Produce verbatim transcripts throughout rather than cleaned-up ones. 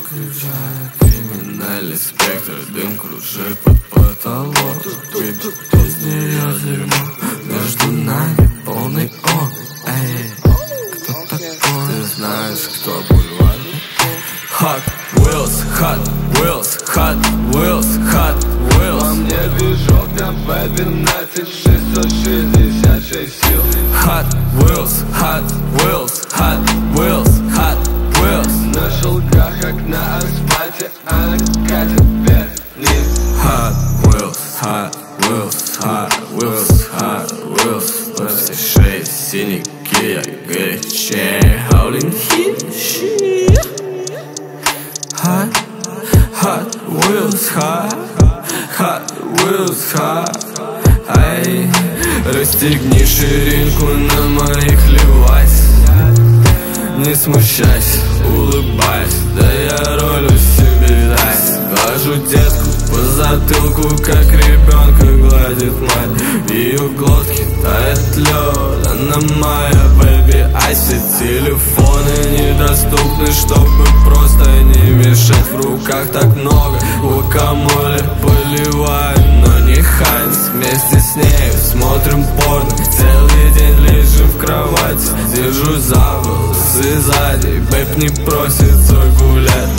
включает криминальный спектр. Дым кружит под потолок. Выпить без нее дерьмо. Между нами полный он. Эй, кто такой? Ты знаешь, кто бульвар? Hot Wheels, Hot Wheels, Hot Wheels, Hot Wheels. Во мне движок на бэ двенадцать шестьсот шестьдесят шесть сил. Hot Wheels, Hot Wheels, Hot Wheels, Hot Wheels. На шелках, как на асфальте, она катит вверх-вниз. Hot Wheels, Hot Wheels, Hot Wheels, Hot Wheels. Во все шесть синяки, я горячее. Howling Heat. Hot, Hot Wheels, Hot, Hot Wheels, Hot. Ай, расстегни ширинку на моих левайс. Не смущайся, улыбайся, да я ролю себе дайс. Глажу детку по затылку, как ребенка гладит мать. В ее глотке тает лед, она моя бэби. А все телефоны недоступны, чтобы просто не мешать. В руках так много, гуакамоле поливаю, но не Хайнс. Вместе с ней смотрим порно, целый день лежим в кровати. Держу за волосы сзади, бэб не просится гулять.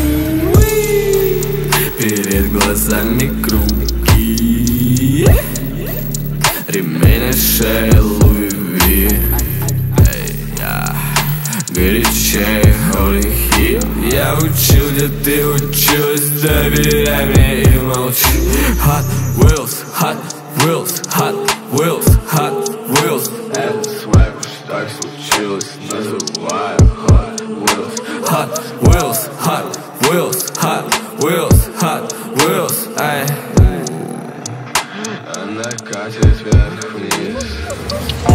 Перед глазами круги, ремень на шее Луи Ви. Эй, я горячее, Holy Heat. Я учил, где ты училась, доверяй мне и молчи. Hot Wheels, Hot Wheels, Hot Wheels, Hot Wheels. Это свайп, уж так случилось, называю Hot Wheels. Hot Wheels, Hot Wheels, Hot Wheels, Hot Wheels. Ай. Она катит вверх-вниз.